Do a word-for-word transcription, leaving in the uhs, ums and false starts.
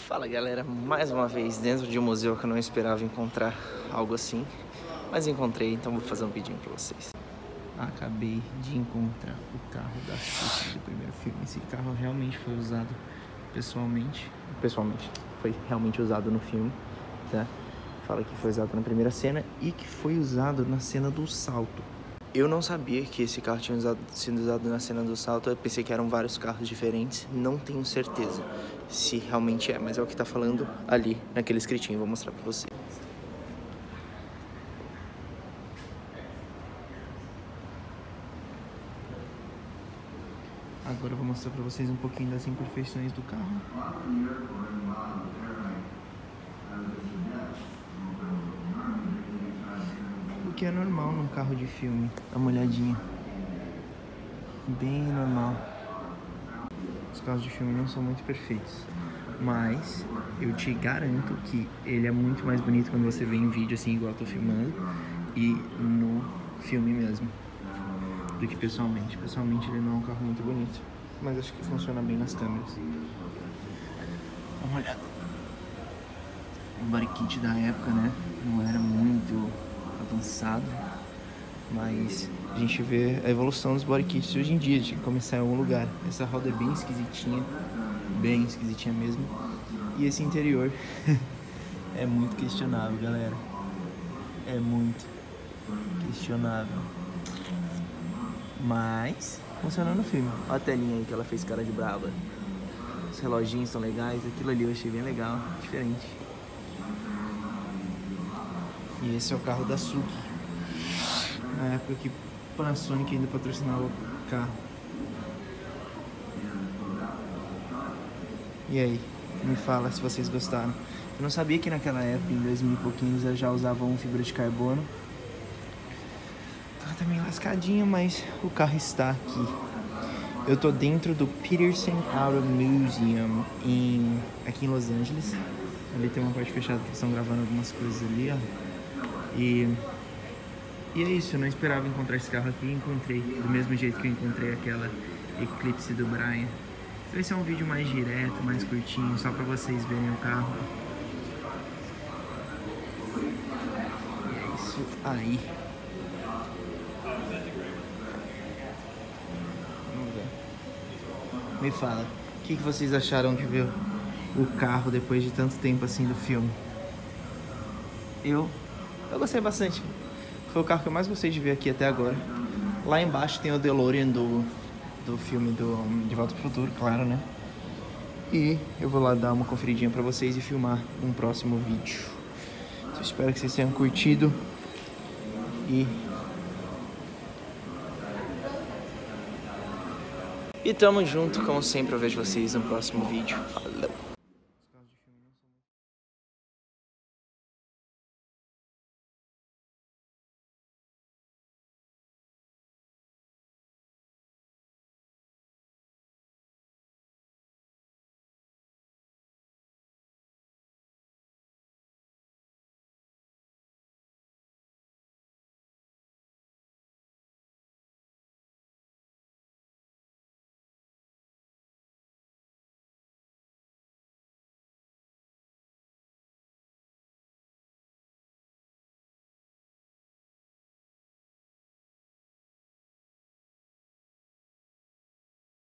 Fala galera, mais uma vez dentro de um museu que eu não esperava encontrar algo assim, mas encontrei, então vou fazer um vidinho pra vocês. Acabei de encontrar o carro da Suki do primeiro filme. Esse carro realmente foi usado pessoalmente, pessoalmente, foi realmente usado no filme, tá? Fala que foi usado na primeira cena e que foi usado na cena do salto. Eu não sabia que esse carro tinha usado, sido usado na cena do salto, eu pensei que eram vários carros diferentes, não tenho certeza se realmente é, mas é o que tá falando ali, naquele escritinho, vou mostrar pra você. Agora eu vou mostrar pra vocês um pouquinho das imperfeições do carro. O que é normal num carro de filme, dá uma olhadinha. Bem normal. Os carros de filme não são muito perfeitos, mas eu te garanto que ele é muito mais bonito quando você vê em vídeo assim, igual eu tô filmando, e no filme mesmo, do que pessoalmente. Pessoalmente ele não é um carro muito bonito, mas acho que funciona bem nas câmeras. Dá uma olhada. O body kit da época, né, não era muito avançado, mas a gente vê a evolução dos body kits de hoje em dia, de começar em algum lugar. Essa roda é bem esquisitinha, bem esquisitinha mesmo. E esse interior é muito questionável, galera. É muito questionável. Mas funciona no filme. Olha a telinha aí que ela fez cara de brava. Os reloginhos são legais, aquilo ali eu achei bem legal, diferente. E esse é o carro da Suki. Na época que Panasonic ainda patrocinava o carro. E aí, me fala se vocês gostaram. Eu não sabia que naquela época, em dois mil e pouquinhos, eles já usavam fibra de carbono. Tá meio lascadinho, mas o carro está aqui. Eu tô dentro do Petersen Auto Museum, em, aqui em Los Angeles. Ali tem uma parte fechada que eles estão gravando algumas coisas ali, ó. E... E é isso, eu não esperava encontrar esse carro aqui e encontrei, do mesmo jeito que eu encontrei aquela Eclipse do Brian. Então esse é um vídeo mais direto, mais curtinho, só pra vocês verem o carro. E é isso aí. Vamos ver. Me fala, o que, que vocês acharam de ver o carro depois de tanto tempo assim do filme? Eu, eu gostei bastante. Foi o carro que eu mais gostei de ver aqui até agora. Lá embaixo tem o DeLorean do, do filme do De Volta pro Futuro, claro, né? E eu vou lá dar uma conferidinha pra vocês e filmar um próximo vídeo. Então, espero que vocês tenham curtido. E... E tamo junto, como sempre eu vejo vocês no próximo vídeo. Falou!